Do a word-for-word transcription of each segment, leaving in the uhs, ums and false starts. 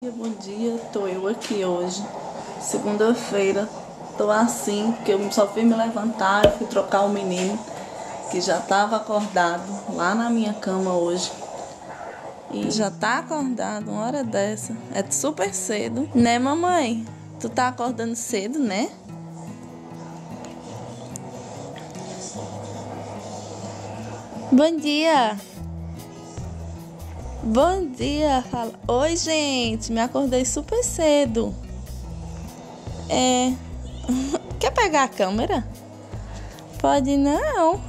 Bom dia, tô eu aqui hoje, segunda-feira. Tô assim, porque eu só fui me levantar, eu fui trocar o menino, que já tava acordado lá na minha cama hoje. E já tá acordado uma hora dessa, é super cedo, né mamãe? Tu tá acordando cedo, né? Bom dia! Bom dia! Fala. Oi, gente! Me acordei super cedo. É... Quer pegar a câmera? Pode não.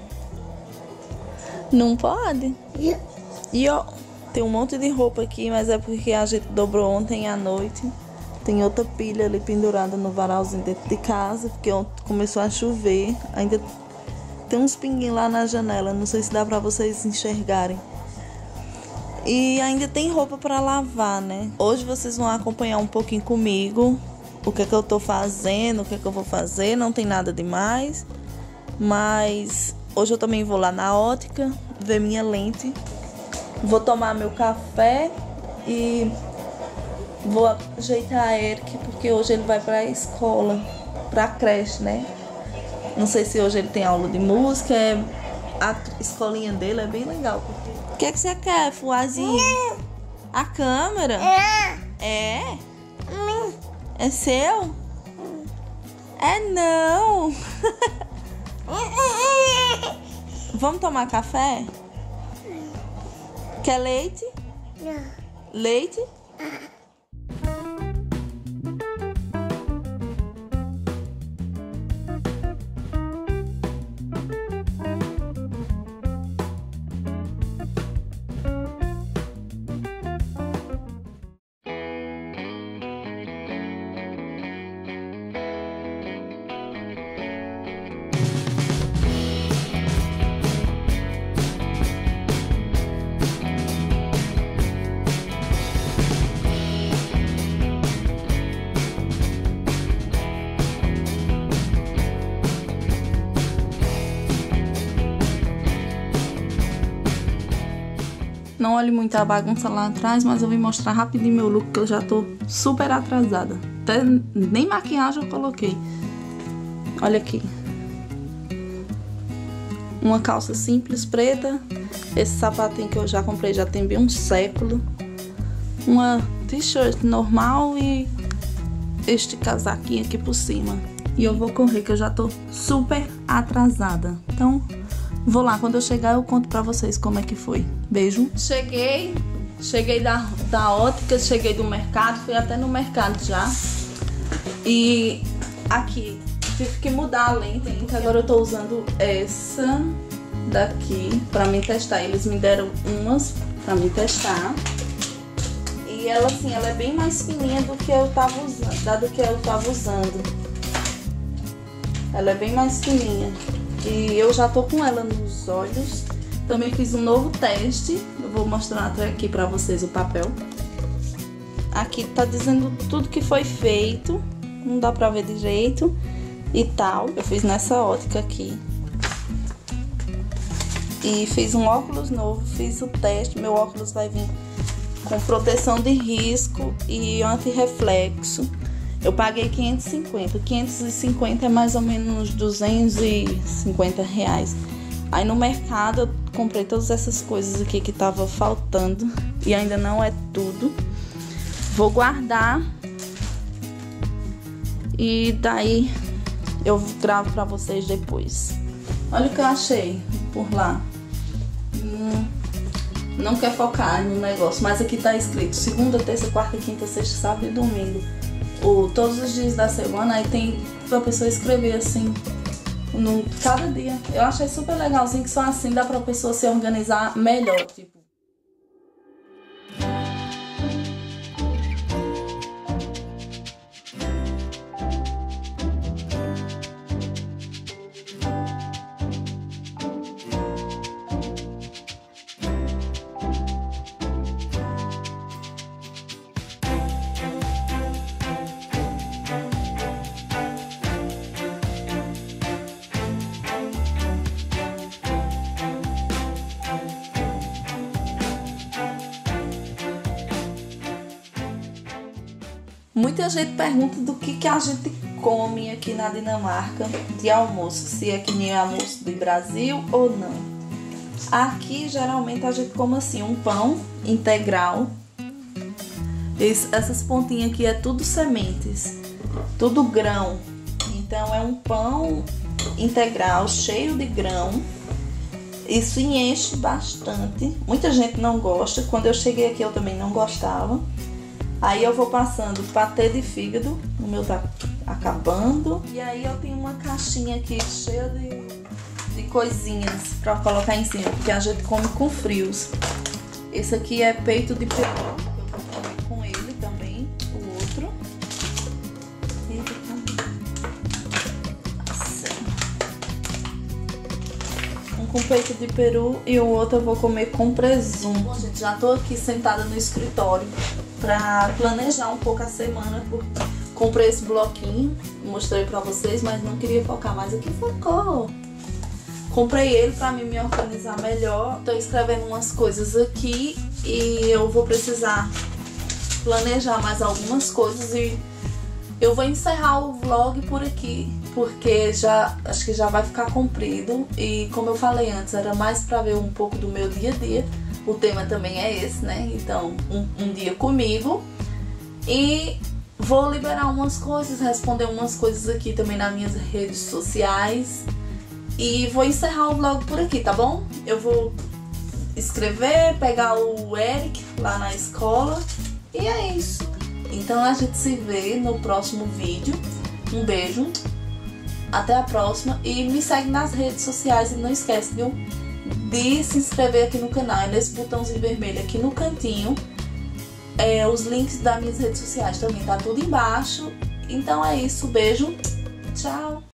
Não pode? E ó, tem um monte de roupa aqui, mas é porque a gente dobrou ontem à noite. Tem outra pilha ali pendurada no varalzinho dentro de casa, porque ontem começou a chover. Ainda tem uns pinguinhos lá na janela, não sei se dá pra vocês enxergarem. E ainda tem roupa pra lavar, né? Hoje vocês vão acompanhar um pouquinho comigo o que é que eu tô fazendo, o que é que eu vou fazer. Não tem nada demais, mas hoje eu também vou lá na ótica ver minha lente. Vou tomar meu café e vou ajeitar a Eric, porque hoje ele vai pra escola, pra creche, né? Não sei se hoje ele tem aula de música. É... A escolinha dele é bem legal. O que é que você quer, Fuazinho? A câmera? É? É seu? É não. Vamos tomar café? Quer leite? Leite? Não olhe muito a bagunça lá atrás, mas eu vim mostrar rapidinho meu look, que eu já tô super atrasada. Até nem maquiagem eu coloquei. Olha aqui. Uma calça simples preta. Esse sapatinho que eu já comprei já tem bem um século. Uma t-shirt normal e este casaquinho aqui por cima. E eu vou correr, que eu já tô super atrasada. Então... vou lá, quando eu chegar eu conto pra vocês como é que foi. Beijo. Cheguei, cheguei da, da ótica, cheguei do mercado, fui até no mercado já. E aqui, tive que mudar a lente, porque agora eu tô usando essa daqui pra me testar. Eles me deram umas pra me testar. E ela assim, ela é bem mais fininha do que eu tava usando, da do que eu tava usando. Ela é bem mais fininha. E eu já tô com ela nos olhos. Também fiz um novo teste. Eu vou mostrar até aqui pra vocês o papel. Aqui tá dizendo tudo que foi feito. Não dá pra ver direito e tal. Eu fiz nessa ótica aqui. E fiz um óculos novo. Fiz o teste. Meu óculos vai vir com proteção de risco e anti-reflexo. Eu paguei quinhentos e cinquenta. quinhentos e cinquenta é mais ou menos duzentos e cinquenta reais. Aí no mercado eu comprei todas essas coisas aqui que tava faltando. E ainda não é tudo. Vou guardar. E daí eu gravo pra vocês depois. Olha o que eu achei por lá. Hum, não quer focar no negócio, mas aqui tá escrito segunda, terça, quarta, quinta, sexta, sábado e domingo. O, todos os dias da semana, aí tem pra pessoa escrever assim, no, cada dia. Eu achei super legalzinho, que só assim dá pra pessoa se organizar melhor, tipo. Muita gente pergunta do que, que a gente come aqui na Dinamarca de almoço, se é que nem almoço do Brasil ou não. Aqui geralmente a gente come assim, um pão integral. Esse, essas pontinhas aqui é tudo sementes, tudo grão. Então é um pão integral, cheio de grão. Isso enche bastante. Muita gente não gosta. Quando eu cheguei aqui eu também não gostava. Aí eu vou passando patê de fígado, o meu tá acabando. E aí eu tenho uma caixinha aqui cheia de, de coisinhas pra colocar em cima, porque a gente come com frios. Esse aqui é peito de peru, eu vou comer com ele também, o outro. Assim. Um com peito de peru e o outro eu vou comer com presunto. Bom, gente, já tô aqui sentada no escritório pra planejar um pouco a semana. Comprei esse bloquinho, mostrei pra vocês, mas não queria focar mais aqui, focou. Comprei ele pra mim me organizar melhor. Tô escrevendo umas coisas aqui e eu vou precisar planejar mais algumas coisas e eu vou encerrar o vlog por aqui, porque já acho que já vai ficar comprido e como eu falei antes, era mais pra ver um pouco do meu dia a dia. O tema também é esse, né? Então, um, um dia comigo. E vou liberar umas coisas, responder umas coisas aqui também nas minhas redes sociais. E vou encerrar o vlog por aqui, tá bom? Eu vou escrever, pegar o Eric lá na escola. E é isso. Então a gente se vê no próximo vídeo. Um beijo. Até a próxima. E me segue nas redes sociais e não esquece, viu? De se inscrever aqui no canal, é nesse botãozinho vermelho aqui no cantinho. É, os links das minhas redes sociais também tá tudo embaixo. Então é isso, beijo, tchau!